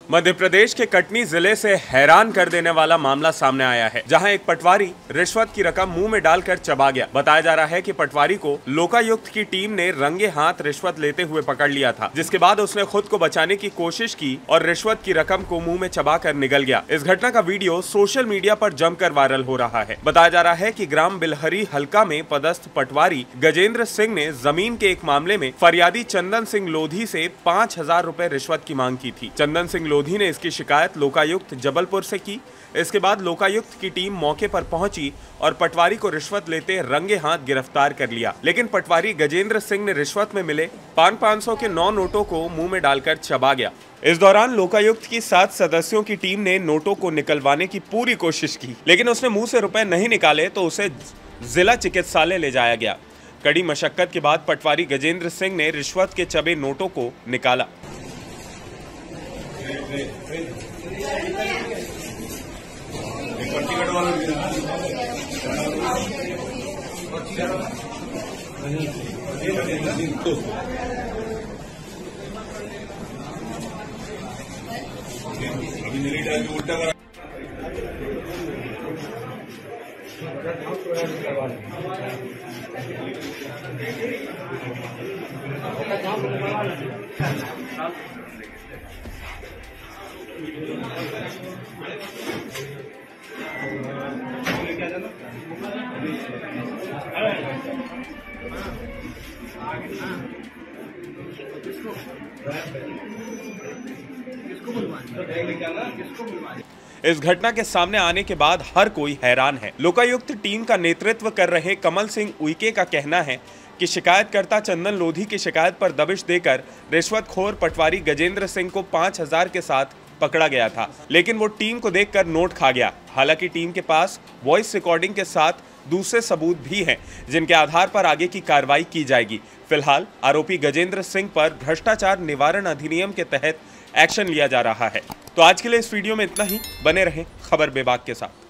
मध्य प्रदेश के कटनी जिले से हैरान कर देने वाला मामला सामने आया है, जहां एक पटवारी रिश्वत की रकम मुंह में डालकर चबा गया। बताया जा रहा है कि पटवारी को लोकायुक्त की टीम ने रंगे हाथ रिश्वत लेते हुए पकड़ लिया था, जिसके बाद उसने खुद को बचाने की कोशिश की और रिश्वत की रकम को मुंह में चबाकर निगल गया। इस घटना का वीडियो सोशल मीडिया पर जमकर वायरल हो रहा है। बताया जा रहा है कि ग्राम बिलहरी हल्का में पदस्थ पटवारी गजेंद्र सिंह ने जमीन के एक मामले में फरियादी चंदन सिंह लोधी से 5,000 रुपए रिश्वत की मांग की थी। चंदन सिंह लोधी ने इसकी शिकायत लोकायुक्त जबलपुर से की। इसके बाद लोकायुक्त की टीम मौके पर पहुंची और पटवारी को रिश्वत लेते रंगे हाथ गिरफ्तार कर लिया। लेकिन पटवारी गजेंद्र सिंह ने रिश्वत में मिले 500 के 9 नोटों को मुंह में डालकर चबा गया। इस दौरान लोकायुक्त की 7 सदस्यों की टीम ने नोटों को निकलवाने की पूरी कोशिश की, लेकिन उसने मुंह से रुपए नहीं निकाले तो उसे जिला चिकित्सालय ले जाया गया। कड़ी मशक्कत के बाद पटवारी गजेंद्र सिंह ने रिश्वत के चबे नोटों को निकाला। अभी मेरी टाइम उल्टा करा। इस घटना के सामने आने के बाद हर कोई हैरान है। लोकायुक्त टीम का नेतृत्व कर रहे कमल सिंह उइके का कहना है कि शिकायतकर्ता चंदन लोधी की शिकायत पर दबिश देकर रिश्वतखोर पटवारी गजेंद्र सिंह को 5,000 के साथ पकड़ा गया था, लेकिन वो टीम को देखकर नोट खा गया। हालांकि टीम के पास वॉइस रिकॉर्डिंग के साथ दूसरे सबूत भी हैं, जिनके आधार पर आगे की कार्रवाई की जाएगी। फिलहाल आरोपी गजेंद्र सिंह पर भ्रष्टाचार निवारण अधिनियम के तहत एक्शन लिया जा रहा है। तो आज के लिए इस वीडियो में इतना ही। बने रहें खबर बेबाक के साथ।